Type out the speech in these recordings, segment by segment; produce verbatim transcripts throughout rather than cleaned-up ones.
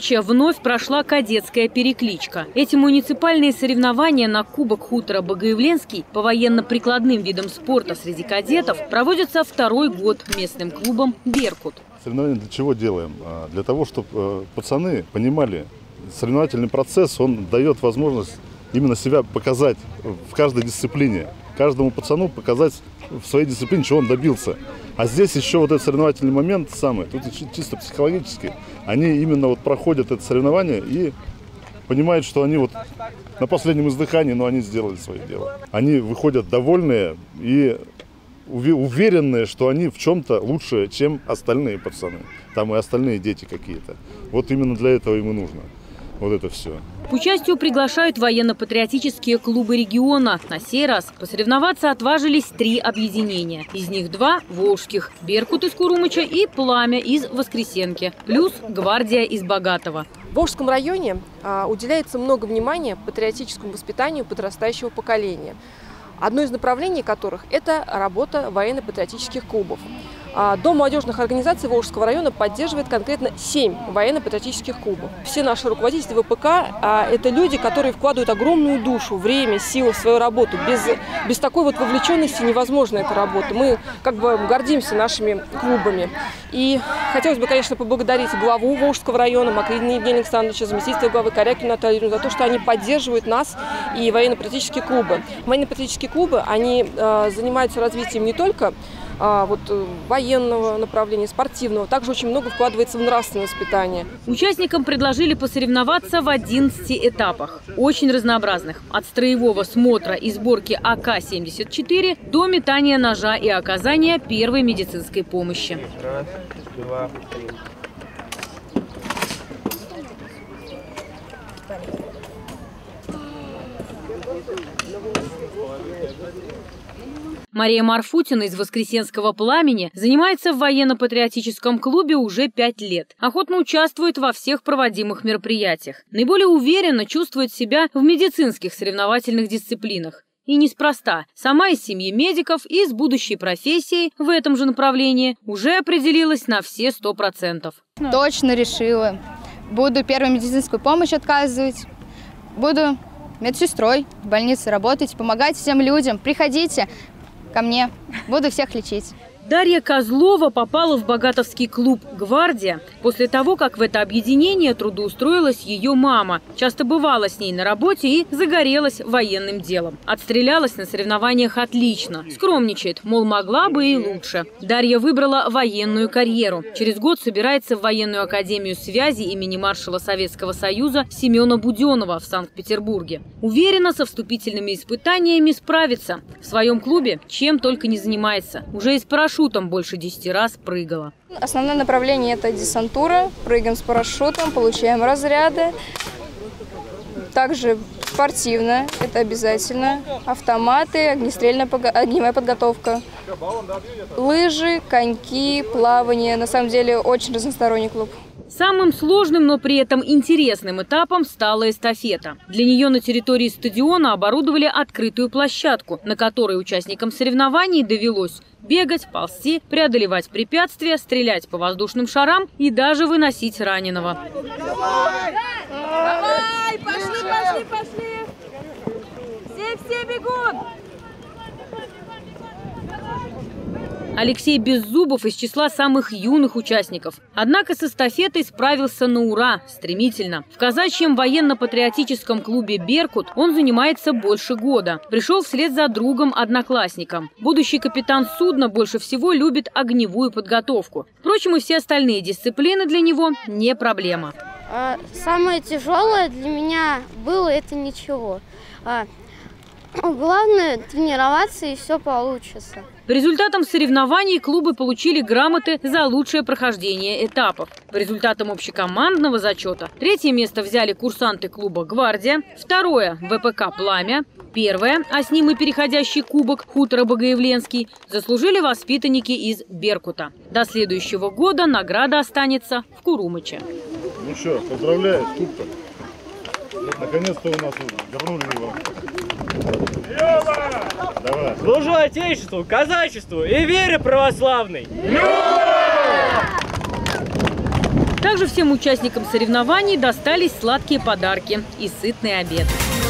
Курумыча вновь прошла кадетская перекличка. Эти муниципальные соревнования на Кубок хутора Богоявленский по военно-прикладным видам спорта среди кадетов проводятся второй год местным клубом «Беркут». Соревнования для чего делаем? Для того, чтобы пацаны понимали, соревновательный процесс, он дает возможность именно себя показать в каждой дисциплине. Каждому пацану показать в своей дисциплине, чего он добился. А здесь еще вот этот соревновательный момент самый, тут чисто психологически, они именно вот проходят это соревнование и понимают, что они вот на последнем издыхании, но они сделали свое дело. Они выходят довольные и уверенные, что они в чем-то лучше, чем остальные пацаны. Там и остальные дети какие-то. Вот именно для этого им и нужно. Вот это все. К участию приглашают военно-патриотические клубы региона. На сей раз посоревноваться отважились три объединения. Из них два – волжских – «Беркут» из Курумыча и «Пламя» из Воскресенки, плюс «Гвардия» из Богатого. В Волжском районе а, уделяется много внимания патриотическому воспитанию подрастающего поколения. Одно из направлений которых – это работа военно-патриотических клубов. Дом молодежных организаций Волжского района поддерживает конкретно семь военно-патриотических клубов. Все наши руководители ВПК – это люди, которые вкладывают огромную душу, время, силы в свою работу. Без, без такой вот вовлеченности невозможна эта работа. Мы как бы гордимся нашими клубами. И хотелось бы, конечно, поблагодарить главу Волжского района Макридина Евгения Александровича, заместителя главы Корякину Наталью за то, что они поддерживают нас и военно-патриотические клубы. Военно-патриотические клубы, они э, занимаются развитием не только А, вот, военного направления, спортивного. Также очень много вкладывается в нравственное воспитание. Участникам предложили посоревноваться в одиннадцати этапах. Очень разнообразных. От строевого смотра и сборки А К семьдесят четыре до метания ножа и оказания первой медицинской помощи. Раз, два, три. Мария Марфутина из Воскресенского «Пламени» занимается в военно-патриотическом клубе уже пять лет. Охотно участвует во всех проводимых мероприятиях. Наиболее уверенно чувствует себя в медицинских соревновательных дисциплинах. И неспроста. Сама из семьи медиков и с будущей профессией в этом же направлении уже определилась на все сто процентов. Точно решила. Буду первую медицинскую помощь оказывать. Буду медсестрой в больнице работать, помогать всем людям. Приходите ко мне, буду всех лечить. Дарья Козлова попала в богатовский клуб «Гвардия» после того, как в это объединение трудоустроилась ее мама. Часто бывала с ней на работе и загорелась военным делом. Отстрелялась на соревнованиях отлично. Скромничает, мол, могла бы и лучше. Дарья выбрала военную карьеру. Через год собирается в военную академию связи имени маршала Советского Союза Семена Буденова в Санкт-Петербурге. Уверена, со вступительными испытаниями справится. В своем клубе чем только не занимается. Уже из парашюта Парашютом больше десяти раз прыгала. Основное направление – это десантура. Прыгаем с парашютом, получаем разряды. Также спортивно, это обязательно. Автоматы, огнестрельная огневая подготовка. Лыжи, коньки, плавание. На самом деле очень разносторонний клуб. Самым сложным, но при этом интересным этапом стала эстафета. Для нее на территории стадиона оборудовали открытую площадку, на которой участникам соревнований довелось бегать, ползти, преодолевать препятствия, стрелять по воздушным шарам и даже выносить раненого. Давай! Давай! Пошли, пошли, пошли! Все, все бегут! Алексей Беззубов из числа самых юных участников. Однако с эстафетой справился на ура, стремительно. В казачьем военно-патриотическом клубе «Беркут» он занимается больше года. Пришел вслед за другом-одноклассником. Будущий капитан судна больше всего любит огневую подготовку. Впрочем, и все остальные дисциплины для него не проблема. Самое тяжелое для меня было это ничего. Главное тренироваться, и все получится. По результатам соревнований клубы получили грамоты за лучшее прохождение этапов. По результатам общекомандного зачета третье место взяли курсанты клуба «Гвардия», второе – ВПК «Пламя», первое, а с ним и переходящий кубок хутора Богоявленский, заслужили воспитанники из «Беркута». До следующего года награда останется в Курумыче. Ну что, поздравляю, кубка. Наконец-то у нас вернули его. Давай. Служу Отечеству, казачеству и вере православной! Также всем участникам соревнований достались сладкие подарки и сытный обед.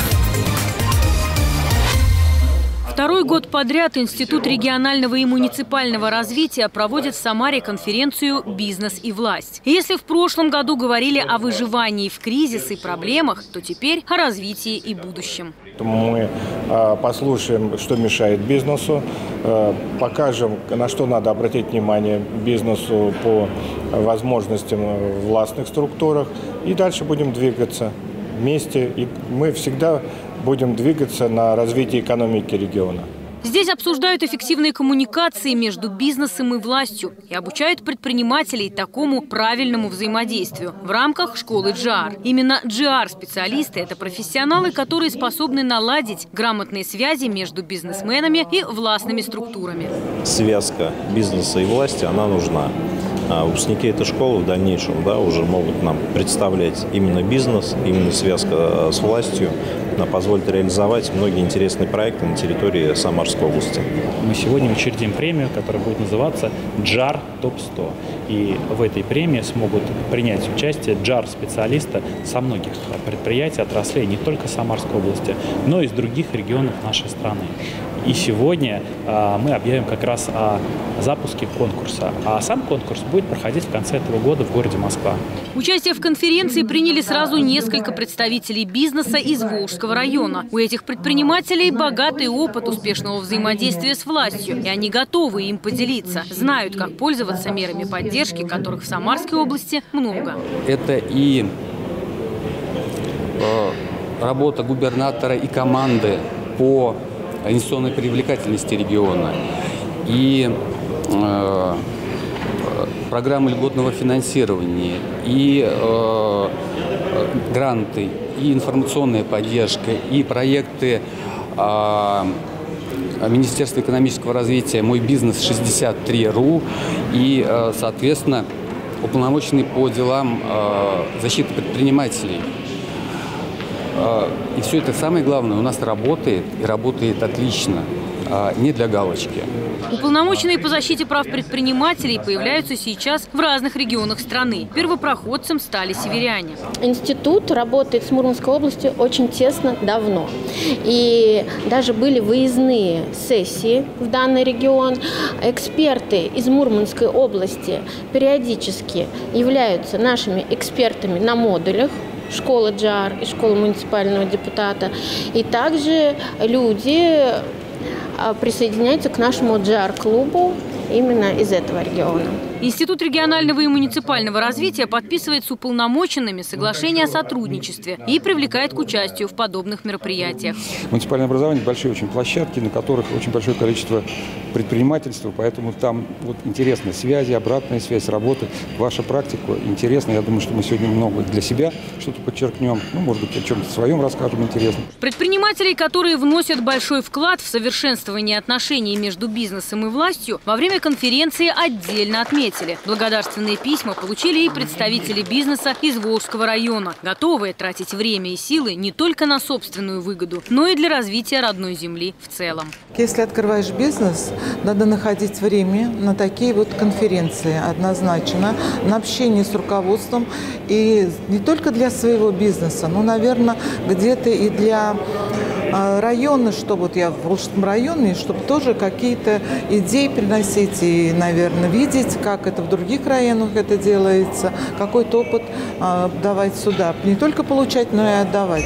Второй год подряд Институт регионального и муниципального развития проводит в Самаре конференцию «Бизнес и власть». И если в прошлом году говорили о выживании в кризис и проблемах, то теперь о развитии и будущем. Мы послушаем, что мешает бизнесу, покажем, на что надо обратить внимание бизнесу по возможностям в властных структурах, и дальше будем двигаться вместе. И мы всегда будем двигаться на развитие экономики региона. Здесь обсуждают эффективные коммуникации между бизнесом и властью и обучают предпринимателей такому правильному взаимодействию в рамках школы джи ар. Именно джи ар-специалисты – это профессионалы, которые способны наладить грамотные связи между бизнесменами и властными структурами. Связка бизнеса и власти, она нужна. А выпускники этой школы в дальнейшем да, уже могут нам представлять именно бизнес, именно связка с властью, позволит реализовать многие интересные проекты на территории Самарской области. Мы сегодня учредим премию, которая будет называться джи ар топ сто. И в этой премии смогут принять участие джи ар-специалисты со многих предприятий, отраслей не только Самарской области, но и из других регионов нашей страны. И сегодня а, мы объявим как раз о запуске конкурса. А сам конкурс будет проходить в конце этого года в городе Москва. Участие в конференции приняли сразу несколько представителей бизнеса из Волжского района. У этих предпринимателей богатый опыт успешного взаимодействия с властью, и они готовы им поделиться. Знают, как пользоваться мерами поддержки, которых в Самарской области много. Это и э, работа губернатора и команды по инвестиционной привлекательности региона, и э, программы льготного финансирования, и э, гранты, и информационная поддержка, и проекты э, Министерства экономического развития «Мой бизнес шестьдесят три точка ру» и, э, соответственно, уполномоченный по делам э, защиты предпринимателей. И все это, самое главное, у нас работает, и работает отлично, не для галочки. Уполномоченные по защите прав предпринимателей появляются сейчас в разных регионах страны. Первопроходцем стали северяне. Институт работает с Мурманской областью очень тесно давно. И даже были выездные сессии в данный регион. Эксперты из Мурманской области периодически являются нашими экспертами на модулях школы джи ар и школы муниципального депутата. И также люди присоединяются к нашему джи ар-клубу именно из этого региона. Институт регионального и муниципального развития подписывает с уполномоченными соглашение о сотрудничестве и привлекает к участию в подобных мероприятиях. Муниципальное образование – большие очень площадки, на которых очень большое количество предпринимательства, поэтому там вот интересные связи, обратная связь, работы. Ваша практика интересна. Я думаю, что мы сегодня много для себя что-то подчеркнем. Ну, может быть, о чем-то своем расскажем интересно. Предпринимателей, которые вносят большой вклад в совершенствование отношений между бизнесом и властью, во время конференции отдельно отметили. Благодарственные письма получили и представители бизнеса из Волжского района, готовые тратить время и силы не только на собственную выгоду, но и для развития родной земли в целом. Если открываешь бизнес, надо находить время на такие вот конференции однозначно, на общение с руководством, и не только для своего бизнеса, но, наверное, где-то и для района, что вот я в Волжском районе, чтобы тоже какие-то идеи приносить и, наверное, видеть, как это в других районах это делается, какой-то опыт э, давать сюда. Не только получать, но и отдавать.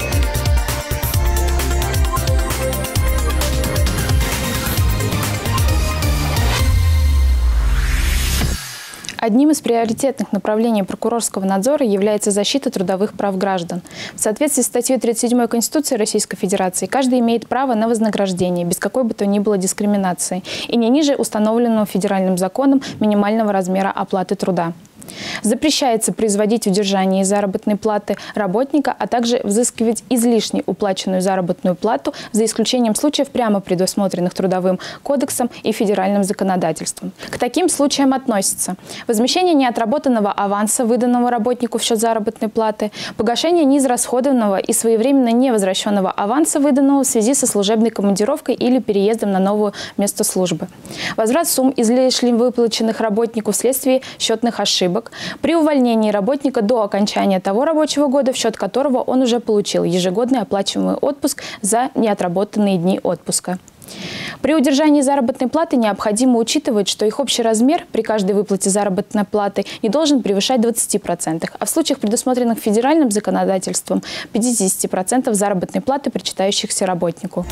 Одним из приоритетных направлений прокурорского надзора является защита трудовых прав граждан. В соответствии с статьей тридцать седьмой Конституции Российской Федерации, каждый имеет право на вознаграждение без какой бы то ни было дискриминации и не ниже установленного федеральным законом минимального размера оплаты труда. Запрещается производить удержание из заработной платы работника, а также взыскивать излишне уплаченную заработную плату, за исключением случаев, прямо предусмотренных Трудовым кодексом и федеральным законодательством. К таким случаям относятся возмещение неотработанного аванса, выданного работнику в счет заработной платы, погашение неизрасходованного и своевременно невозвращенного аванса, выданного в связи со служебной командировкой или переездом на новое место службы, возврат сумм излишне выплаченных работнику вследствие счетных ошибок, добавок при увольнении работника до окончания того рабочего года, в счет которого он уже получил ежегодный оплачиваемый отпуск за неотработанные дни отпуска. При удержании заработной платы необходимо учитывать, что их общий размер при каждой выплате заработной платы не должен превышать двадцати процентов, а в случаях, предусмотренных федеральным законодательством, пятидесяти процентов заработной платы, причитающихся работнику.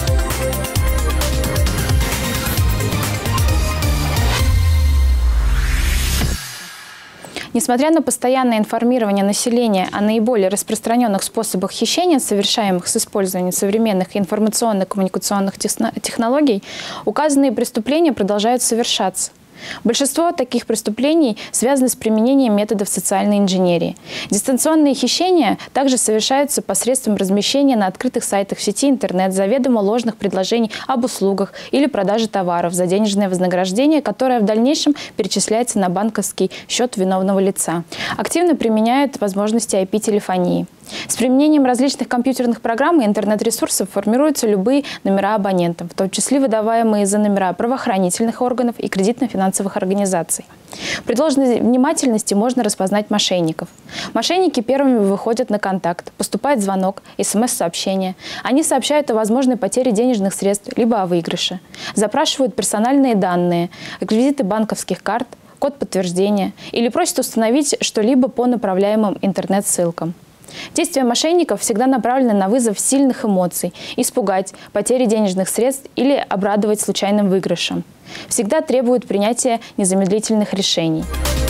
Несмотря на постоянное информирование населения о наиболее распространенных способах хищения, совершаемых с использованием современных информационно-коммуникационных технологий, указанные преступления продолжают совершаться. Большинство таких преступлений связаны с применением методов социальной инженерии. Дистанционные хищения также совершаются посредством размещения на открытых сайтах в сети интернет заведомо ложных предложений об услугах или продаже товаров за денежное вознаграждение, которое в дальнейшем перечисляется на банковский счет виновного лица. Активно применяют возможности ай пи-телефонии. С применением различных компьютерных программ и интернет-ресурсов формируются любые номера абонентов, в том числе выдаваемые за номера правоохранительных органов и кредитно-финансовых организаций. При должной внимательности можно распознать мошенников. Мошенники первыми выходят на контакт, поступает звонок, эс эм эс-сообщение. Они сообщают о возможной потере денежных средств, либо о выигрыше. Запрашивают персональные данные, реквизиты банковских карт, код подтверждения или просят установить что-либо по направляемым интернет-ссылкам. Действия мошенников всегда направлены на вызов сильных эмоций, испугать, потери денежных средств или обрадовать случайным выигрышем. Всегда требуют принятия незамедлительных решений.